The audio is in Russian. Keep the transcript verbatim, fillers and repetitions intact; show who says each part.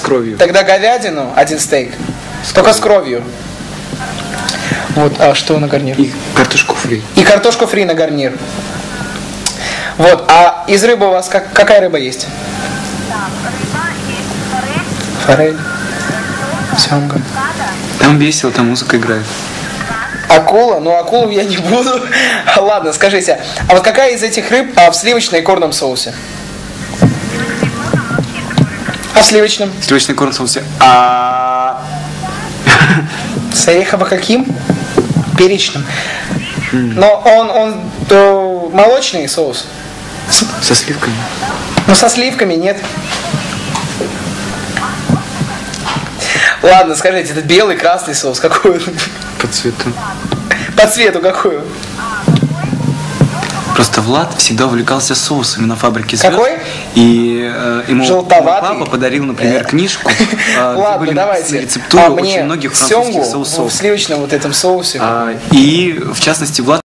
Speaker 1: кровью.
Speaker 2: Тогда говядину, один стейк. С Только с кровью. Вот, а что на гарнир?
Speaker 1: И картошку фри.
Speaker 2: И картошку фри на гарнир. Вот, а из рыбы у вас как, какая рыба есть? Форель. Семга.
Speaker 1: Там весело, там музыка играет.
Speaker 2: Акула? Ну, акулу я не буду. Ладно, скажите, а вот какая из этих рыб а, в сливочном и корном соусе? А в сливочном?
Speaker 1: Сливочный корм в соусе. А...
Speaker 2: С орехово каким? Перечным. Но он, он то молочный соус.
Speaker 1: Со сливками?
Speaker 2: Ну, со сливками нет. Ладно, скажите, это белый, красный соус, какой он?
Speaker 1: По цвету.
Speaker 2: По цвету какой он?
Speaker 1: Просто Влад всегда увлекался соусами на фабрике звезд.
Speaker 2: Какой?
Speaker 1: И э, ему
Speaker 2: Желтоватый?
Speaker 1: папа подарил, например, книжку. Э,
Speaker 2: Ладно,
Speaker 1: были
Speaker 2: давайте.
Speaker 1: рецептуры
Speaker 2: А
Speaker 1: очень
Speaker 2: мне
Speaker 1: многих французских
Speaker 2: семгу
Speaker 1: соусов.
Speaker 2: в сливочном вот этом соусе.
Speaker 1: А, и, в частности, Влад